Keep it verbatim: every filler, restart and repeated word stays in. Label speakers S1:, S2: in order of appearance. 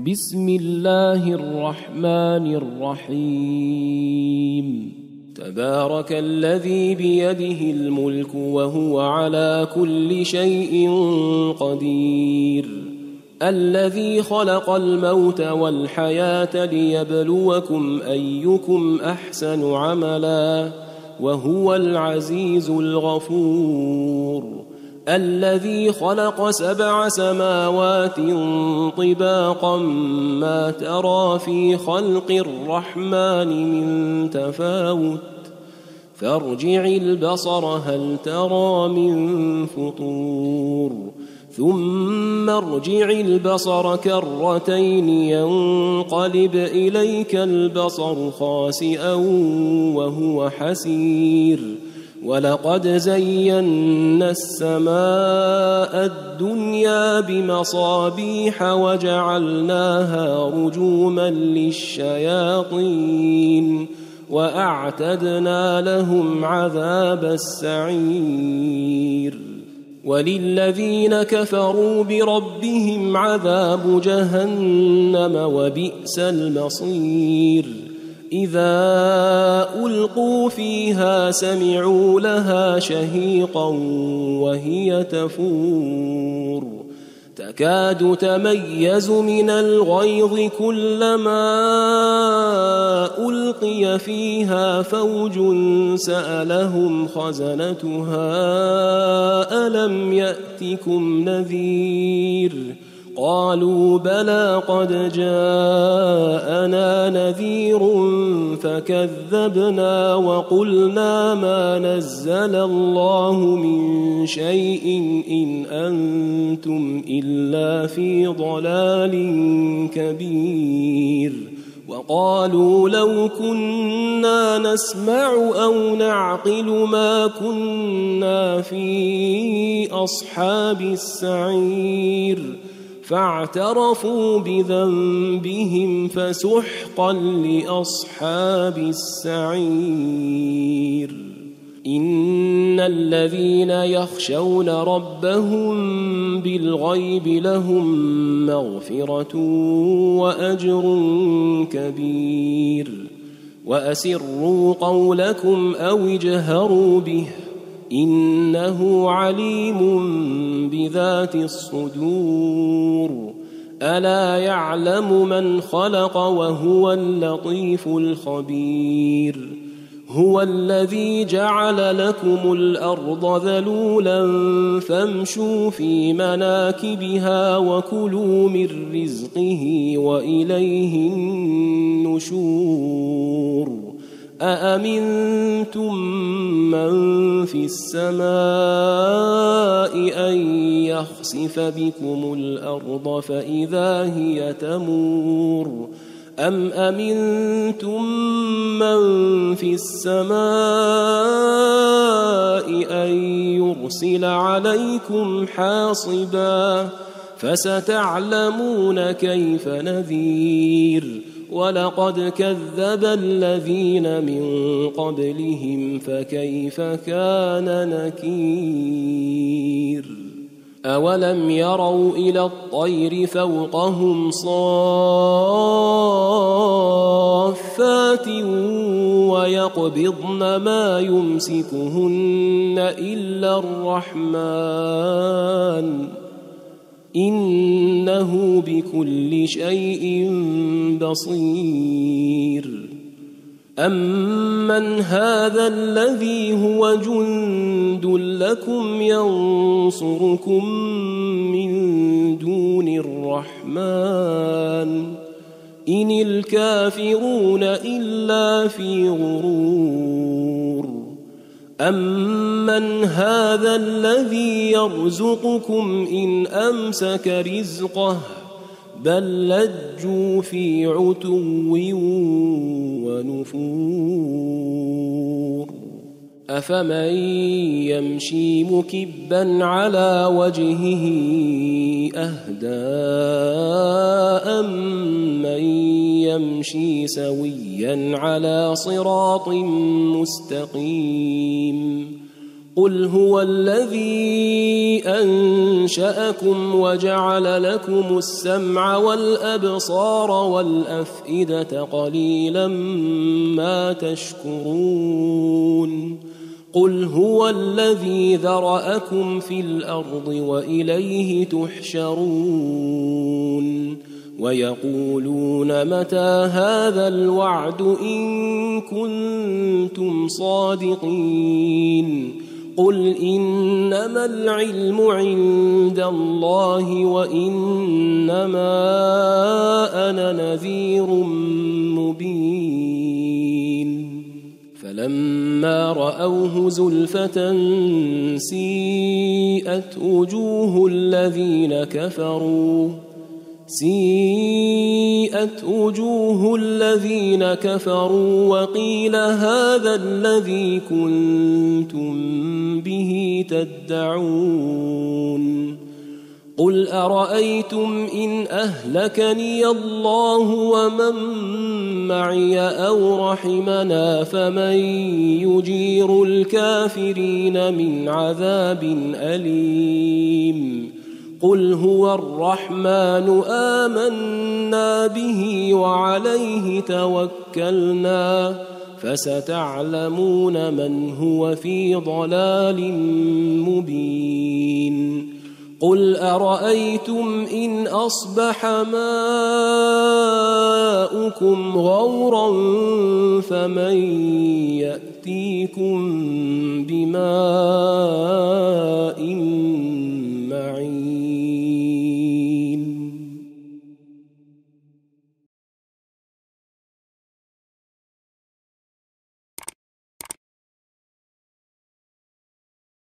S1: بسم الله الرحمن الرحيم تبارك الذي بيده الملك وهو على كل شيء قدير الذي خلق الموت والحياة ليبلوكم أيكم أحسن عملا وهو العزيز الغفور الذي خلق سبع سماوات طباقا ما ترى في خلق الرحمن من تفاوت فارجع البصر هل ترى من فطور ثم ارجع البصر كرتين ينقلب إليك البصر خاسئا وهو حسير ولقد زينا السماء الدنيا بمصابيح وجعلناها رجوما للشياطين وأعتدنا لهم عذاب السعير وللذين كفروا بربهم عذاب جهنم وبئس المصير إذا ألقوا فيها سمعوا لها شهيقا وهي تفور تكاد تميز من الغيظ كلما ألقي فيها فوج سألهم خزنتها ألم يأتكم نذير قالوا بلى قد جاءنا نذير فكذبنا وقلنا ما نزل الله من شيء إن أنتم إلا في ضلال كبير وقالوا لو كنا نسمع أو نعقل ما كنا في أصحاب السعير فاعترفوا بذنبهم فسحقا لأصحاب السعير إن الذين يخشون ربهم بالغيب لهم مغفرة وأجر كبير وأسروا قولكم أو اجهروا به إنه عليم بذات الصدور ألا يعلم من خلق وهو اللطيف الخبير هو الذي جعل لكم الأرض ذلولا فامشوا في مناكبها وكلوا من رزقه وإليه النشور أأمنتم من في السماء أن يخسف بكم الأرض فإذا هي تمور أم أمنتم من في السماء أن يرسل عليكم حاصبا فستعلمون كيف نذير ولقد كذب الذين من قبلهم فكيف كان نكير أولم يروا إلى الطير فوقهم صافات ويقبضن ما يمسكهن إلا الرحمن إنه بكل شيء بصير أمن هذا الذي هو جند لكم ينصركم من دون الرحمن إن الكافرون إلا في غرور أمن هذا الذي يرزقكم إن أمسك رزقه بل لجوا في عتو ونفور أفمن يمشي مكبا على وجهه أهدى أمن يمشي سويا على صراط مستقيم قل هو الذي أنشأكم وجعل لكم السمع والأبصار والأفئدة قليلا ما تشكرون قل هو الذي ذرأكم في الأرض وإليه تحشرون ويقولون متى هذا الوعد إن كنتم صادقين قل إنما العلم عند الله وإنما أنا نذير مبين فلما رأوه زلفة سيئت وجوه الذين كفروا سيئت وجوه الذين كفروا وقيل هذا الذي كنتم به تدعون قل أرأيتم إن أهلكني الله ومن معي أو رحمنا فمن يجير الكافرين من عذاب أليم قل هو الرحمن آمنا به وعليه توكلنا فستعلمون من هو في ضلال مبين قل أرأيتم إن أصبح ماؤكم غورا فمن يأتيكم بماء